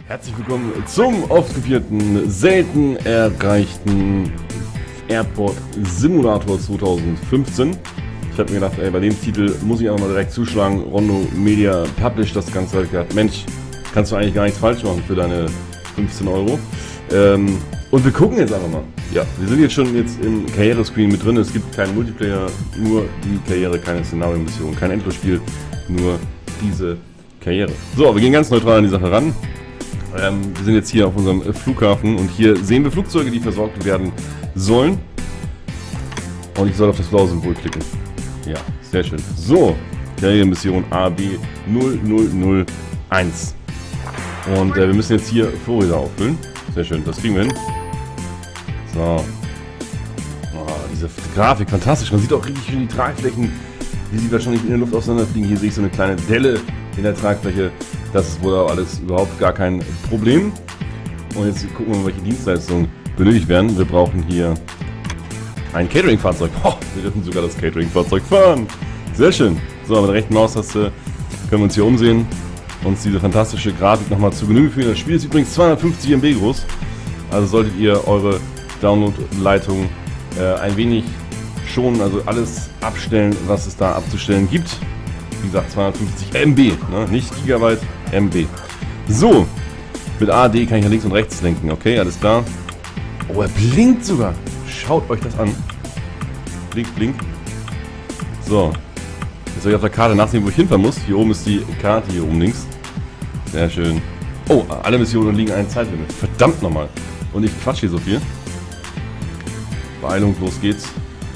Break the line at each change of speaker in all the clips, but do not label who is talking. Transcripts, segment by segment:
Herzlich willkommen zum aufgefierten, selten erreichten Airport Simulator 2015. Ich habe mir gedacht, ey, bei dem Titel muss ich einfach mal direkt zuschlagen. Rondo Media published das Ganze. Ich gedacht, Mensch, kannst du eigentlich gar nichts falsch machen für deine 15 Euro. Und wir gucken jetzt einfach mal. Ja, wir sind jetzt schon im Karrierescreen mit drin. Es gibt keinen Multiplayer, nur die Karriere, keine Szenario-Mission, kein Endlosspiel, nur diese Karriere. So, wir gehen ganz neutral an die Sache ran. Wir sind jetzt hier auf unserem Flughafen und hier sehen wir Flugzeuge, die versorgt werden sollen. Und ich soll auf das blaue Symbol klicken. Ja, sehr schön. So, Karrieremission AB0001. Und wir müssen jetzt hier Florida auffüllen. Sehr schön, das kriegen wir hin. So. Oh, diese Grafik, fantastisch. Man sieht auch richtig schön die Tragflächen, wie sie wahrscheinlich in der Luft auseinanderfliegen. Hier sehe ich so eine kleine Delle in der Tragfläche. Das ist wohl auch alles überhaupt gar kein Problem. Und jetzt gucken wir mal, welche Dienstleistungen benötigt werden. Wir brauchen hier ein Catering-Fahrzeug. Oh, wir dürfen sogar das Catering-Fahrzeug fahren. Sehr schön. So, mit der rechten Maustaste können wir uns hier umsehen. Uns diese fantastische Grafik nochmal zu Genüge führen. Das Spiel ist übrigens 250 MB groß. Also solltet ihr eure Download-Leitung ein wenig schonen, also alles abstellen, was es da abzustellen gibt. Wie gesagt, 250 MB, ne? Nicht Gigabyte, MB. So, mit A, D kann ich nach links und rechts lenken. Okay, alles klar. Oh, er blinkt sogar. Schaut euch das an. Blink, blink. So. Jetzt soll ich auf der Karte nachsehen, wo ich hinfahren muss. Hier oben ist die Karte, hier oben links. Sehr schön. Oh, alle Missionen liegen ein Zeitlimit. Verdammt nochmal. Und ich quatsch hier so viel. Beeilung, los geht's.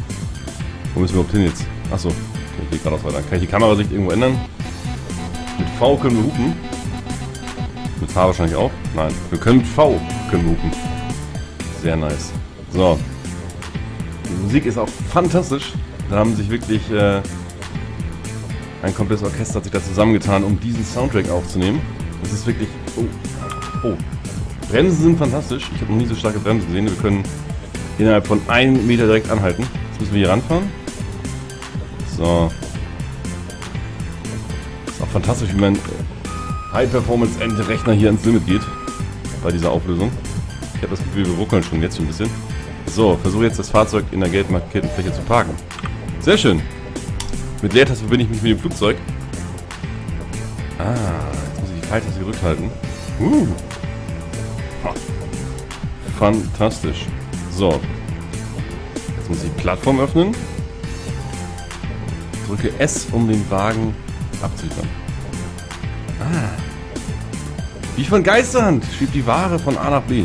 Wo müssen wir überhaupt hin jetzt? Achso. Okay, ich gehe geradeaus weiter. Kann ich die Kamerasicht irgendwo ändern? Mit V können wir hupen. Mit H wahrscheinlich auch. Nein, wir können mit V hupen. Sehr nice. So. Die Musik ist auch fantastisch. Da haben sich wirklich ein komplettes Orchester hat sich da zusammengetan, um diesen Soundtrack aufzunehmen. Das ist wirklich... Oh. Bremsen sind fantastisch. Ich habe noch nie so starke Bremsen gesehen. Wir können innerhalb von 1 Meter direkt anhalten. Jetzt müssen wir hier ranfahren. So. Ist auch fantastisch, wie mein High-Performance-Rechner hier ins Limit geht. Bei dieser Auflösung. Ich habe das Gefühl, wir ruckeln schon jetzt ein bisschen. So, versuche jetzt das Fahrzeug in der gelb markierten Fläche zu parken. Sehr schön. Mit Leertaste verbinde ich mich mit dem Flugzeug. Ah, jetzt muss ich die Pfeiltaste gedrückt halten. Fantastisch. So. Jetzt muss ich die Plattform öffnen. Drücke S, um den Wagen abzuliefern. Ah. Wie von Geisterhand schiebt die Ware von A nach B.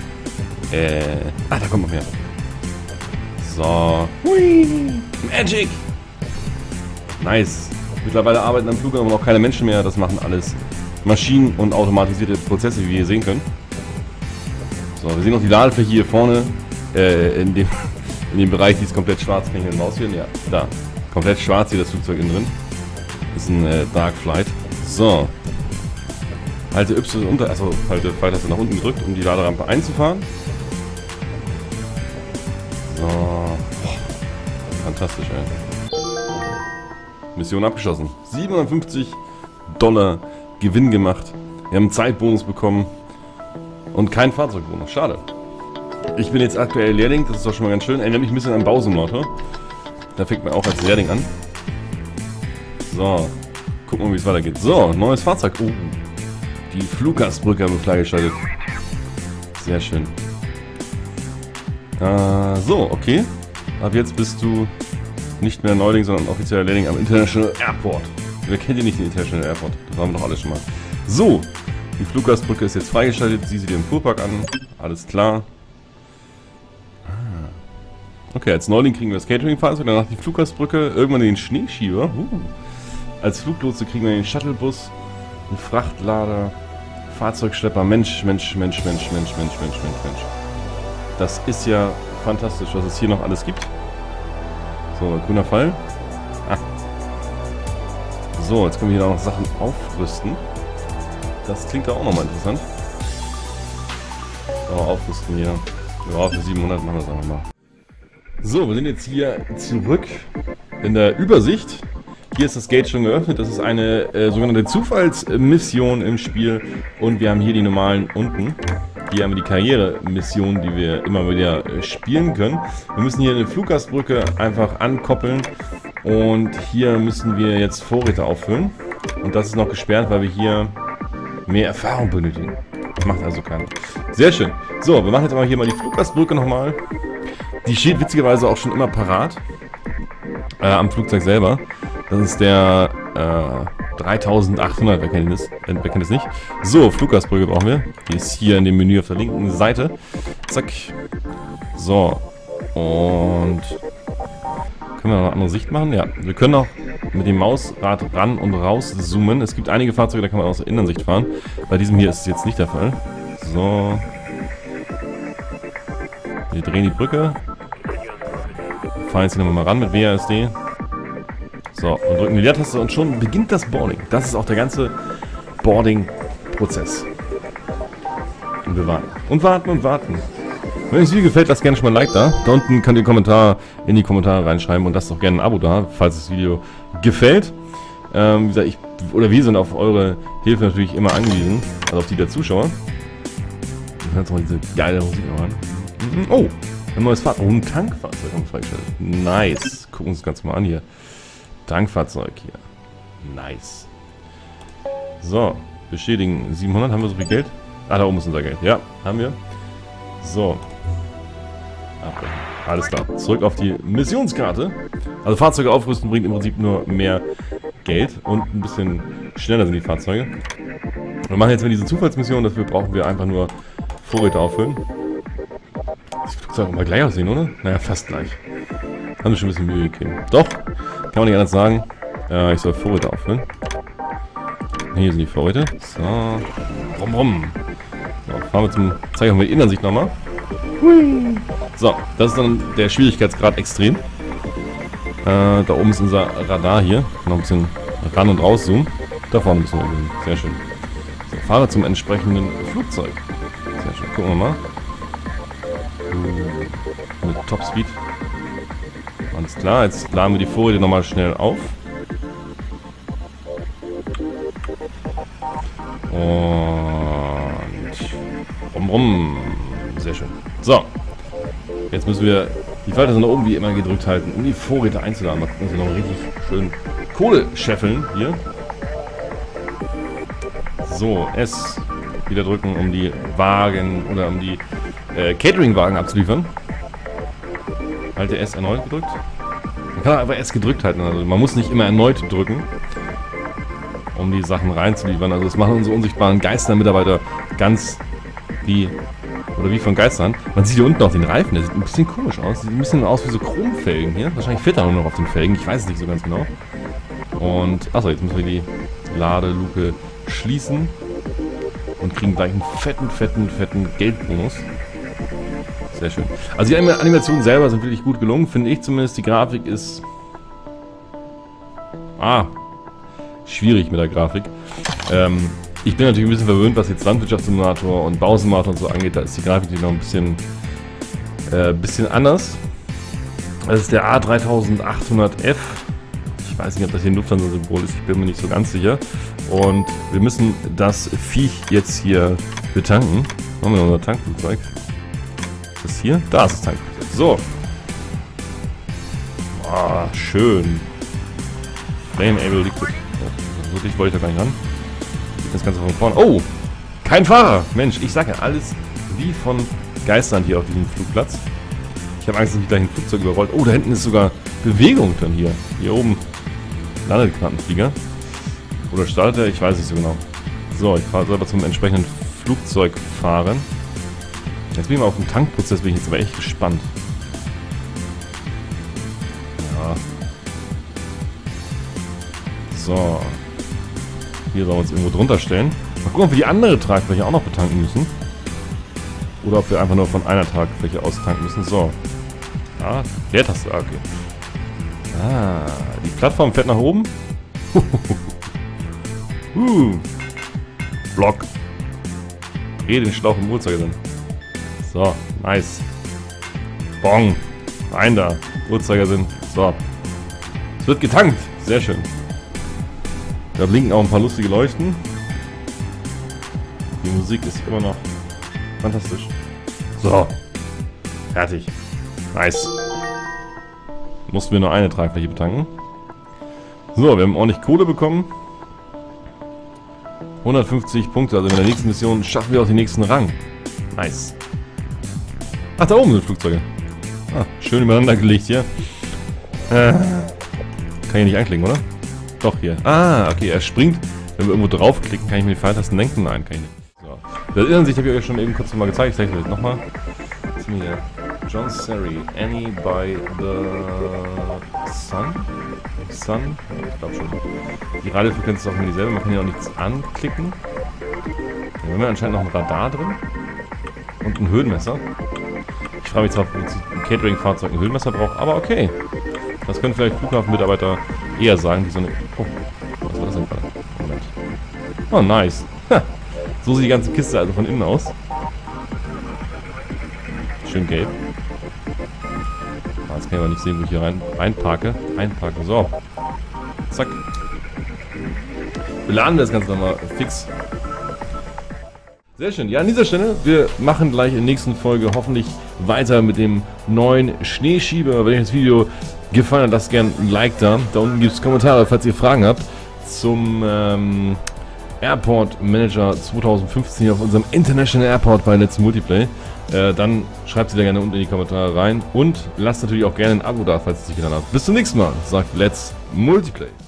Da kommt noch mehr. So. Hui. Magic. Nice. Mittlerweile arbeiten am Flughafen noch keine Menschen mehr. Das machen alles Maschinen und automatisierte Prozesse, wie wir hier sehen können. So, wir sehen noch die Ladefläche hier vorne. In dem Bereich, die ist komplett schwarz. Kann ich hier eine Maus führen? Ja, da. Komplett schwarz hier das Flugzeug innen drin. Das ist ein Dark Flight. So. Halte Y unter, also halte Pfeiltaste nach unten gedrückt, um die Laderampe einzufahren. So. Fantastisch, ey. Mission abgeschlossen. $750 Gewinn gemacht. Wir haben einen Zeitbonus bekommen. Und keinen Fahrzeugbonus. Schade. Ich bin jetzt aktuell Lehrling, das ist doch schon mal ganz schön. Erinnert mich ein bisschen an Bausimulator. Da fängt man auch als Lehrling an. So. Gucken wir mal, wie es weitergeht. So, neues Fahrzeug. Oh. Die Fluggastbrücke haben wir freigeschaltet. Sehr schön. So, okay. Ab jetzt bist du nicht mehr Neuling, sondern offizieller Lehrling am International Airport. Wer kennt ihr nicht den International Airport? Das haben wir doch alles schon mal. So. Die Fluggastbrücke ist jetzt freigeschaltet. Sieh sie dir im Fuhrpark an. Alles klar. Okay, als Neuling kriegen wir das Catering-Fahrzeug, danach die Fluggastbrücke, irgendwann den Schneeschieber. Als Fluglotse kriegen wir den Shuttlebus, einen Frachtlader, Fahrzeugschlepper. Mensch. Das ist ja fantastisch, was es hier noch alles gibt. So, grüner Pfeil. So, jetzt können wir hier noch Sachen aufrüsten. Das klingt auch nochmal interessant. So, aufrüsten hier. Ja, für 700 machen wir das einfach mal. So, wir sind jetzt hier zurück in der Übersicht. Hier ist das Gate schon geöffnet. Das ist eine sogenannte Zufallsmission im Spiel. Und wir haben hier die normalen unten. Hier haben wir die Karriere-Mission, die wir immer wieder spielen können. Wir müssen hier eine Fluggastbrücke einfach ankoppeln. Und hier müssen wir jetzt Vorräte auffüllen. Und das ist noch gesperrt, weil wir hier mehr Erfahrung benötigen. Macht also keiner. Sehr schön. So, wir machen jetzt aber hier mal die Fluggastbrücke nochmal. Die steht witzigerweise auch schon immer parat. Am Flugzeug selber. Das ist der 3800, wer kennt das nicht. So, Fluggastbrücke brauchen wir. Die ist hier in dem Menü auf der linken Seite. Zack. So. Und können wir noch eine andere Sicht machen? Ja, wir können auch mit dem Mausrad ran und raus zoomen. Es gibt einige Fahrzeuge, da kann man aus der Innensicht fahren. Bei diesem hier ist es jetzt nicht der Fall. So. Wir drehen die Brücke. Fahren jetzt hier nochmal ran mit WASD. So, und drücken die Leertaste und schon beginnt das Boarding. Das ist auch der ganze Boarding-Prozess. Und wir warten. Und warten und warten. Wenn euch das Video gefällt, lasst gerne schon mal ein Like da. Da unten könnt ihr einen Kommentar in die Kommentare reinschreiben und lasst auch gerne ein Abo da, falls das Video gefällt. Wie gesagt, wir sind auf eure Hilfe natürlich immer angewiesen. Also auf die der Zuschauer. Wir hören jetzt mal diese geile Musik noch an. Oh, ein neues Fahrzeug. Oh, ein Tankfahrzeug haben wir freigestellt. Nice. Gucken wir uns das Ganze mal an hier. Tankfahrzeug hier. Nice. So, bestätigen 700. Haben wir so viel Geld? Ah, da oben ist unser Geld. Ja, haben wir. So. Abbrechen. Alles klar. Zurück auf die Missionskarte. Also Fahrzeuge aufrüsten bringt im Prinzip nur mehr Geld und ein bisschen schneller sind die Fahrzeuge. Wir machen jetzt mal diese Zufallsmission. Dafür brauchen wir einfach nur Vorräte auffüllen. Das Flugzeug mal gleich aussehen, oder? Naja, fast gleich. Haben wir schon ein bisschen Mühe gegeben. Doch, kann man nicht anders sagen. Ich soll Vorräte auffüllen. Hier sind die Vorräte. So. Rum, rum. So, fahren wir zum... Zeige ich mal die Innensicht nochmal. So, das ist dann der Schwierigkeitsgrad extrem. Da oben ist unser Radar hier. Noch ein bisschen ran und raus zoomen. Da vorne müssen wir hin. Sehr schön. So, fahre zum entsprechenden Flugzeug. Sehr schön. Gucken wir mal. Mit Topspeed. Alles klar, jetzt laden wir die Vorräte nochmal schnell auf. Und rum. Sehr schön. So. Jetzt müssen wir die Falter nach oben wie immer gedrückt halten, um die Vorräte einzuladen. Mal gucken, dass wir noch richtig schön Kohle scheffeln hier. So, S wieder drücken, um die Wagen oder um die Catering-Wagen abzuliefern. Halte S erneut gedrückt. Man kann aber S gedrückt halten, also man muss nicht immer erneut drücken, um die Sachen reinzuliefern. Also das machen unsere unsichtbaren Geistermitarbeiter ganz wie von Geistern. Man sieht hier unten auch den Reifen, der sieht ein bisschen komisch aus. Sieht ein bisschen aus wie so Chromfelgen hier. Wahrscheinlich fehlt da nur noch auf den Felgen, ich weiß es nicht so ganz genau. Und, achso, jetzt müssen wir die Ladeluke schließen und kriegen gleich einen fetten Geldbonus. Sehr schön. Also die Animationen selber sind wirklich gut gelungen, finde ich zumindest. Die Grafik ist... schwierig mit der Grafik. Ich bin natürlich ein bisschen verwöhnt, was jetzt Landwirtschaftssimulator und Bausimulator und so angeht. Da ist die Grafik noch ein bisschen anders. Das ist der A3800F. Ich weiß nicht, ob das hier ein Lufthansa-Symbol ist. Ich bin mir nicht so ganz sicher. Und wir müssen das Viech jetzt hier betanken. Machen wir noch unser Tankflugzeug. Ist das hier? Da ist das Tankflugzeug. So. Schön. Flame-Able Liquid. Oh, wirklich wollte ich da gar nicht ran. Das Ganze von vorne. Oh! Kein Fahrer! Mensch, ich sage ja, alles wie von Geistern hier auf diesem Flugplatz. Ich habe Angst, dass mich gleich ein Flugzeug überrollt. Oh, da hinten ist sogar Bewegung dann hier. Hier oben landet der Knappenflieger. Oder startet er? Ich weiß nicht so genau. So, ich fahre selber zum entsprechenden Flugzeug fahren. Jetzt bin ich mal auf den Tankprozess, bin ich jetzt aber echt gespannt. Ja. So. Hier sollen wir uns irgendwo drunter stellen. Mal gucken, ob wir die andere Tragfläche auch noch betanken müssen. Oder ob wir einfach nur von einer Tragfläche aus tanken müssen. So. Ah, Leertaste. Okay. Die Plattform fährt nach oben. Block. Dreh den Schlauch im Uhrzeigersinn. So, nice. Bong. Rein da. Uhrzeigersinn. So. Es wird getankt. Sehr schön. Da blinken auch ein paar lustige Leuchten. Die Musik ist immer noch fantastisch. So. Fertig. Nice. Mussten wir nur eine Tragfläche betanken. So, wir haben ordentlich Kohle bekommen. 150 Punkte, also in der nächsten Mission schaffen wir auch den nächsten Rang. Nice. Ach, da oben sind Flugzeuge. Ah, schön übereinander gelegt hier. Kann ich nicht anklicken, oder? Doch, hier. Ah, okay, er springt. Wenn wir irgendwo draufklicken, kann ich mir die Pfeiltasten lenken? Nein, kann ich nicht. So. Das Innensicht habe ich euch schon eben kurz mal gezeigt. Ich zeige euch nochmal. Was ist hier? John Serry, Annie by the Sun? Sun? Ich glaube schon. Die Radiofrequenz ist auch immer dieselbe. Man kann hier auch nichts anklicken. Dann haben wir anscheinend noch ein Radar drin. Und ein Höhenmesser. Ich frage mich zwar, ob ein Catering-Fahrzeug ein Höhenmesser braucht, aber okay. Das können vielleicht Flughafenmitarbeiter eher sagen, die so eine... Oh, was war das denn gerade? Moment. Oh, nice. Ha. So sieht die ganze Kiste also von innen aus. Schön gelb. Jetzt kann ich aber nicht sehen, wo ich hier reinparke. Einparken. So. Zack. Wir laden das Ganze nochmal fix. Sehr schön. Ja, an dieser Stelle, wir machen gleich in der nächsten Folge hoffentlich weiter mit dem neuen Schneeschieber. Wenn euch das Video gefallen hat, lasst gerne ein Like da. Da unten gibt es Kommentare, falls ihr Fragen habt zum Airport Manager 2015 auf unserem International Airport bei Let's Multiplay. Dann schreibt sie da gerne unten in die Kommentare rein und lasst natürlich auch gerne ein Abo da, falls ihr es nicht getan habt. Bis zum nächsten Mal, sagt Let's Multiplay.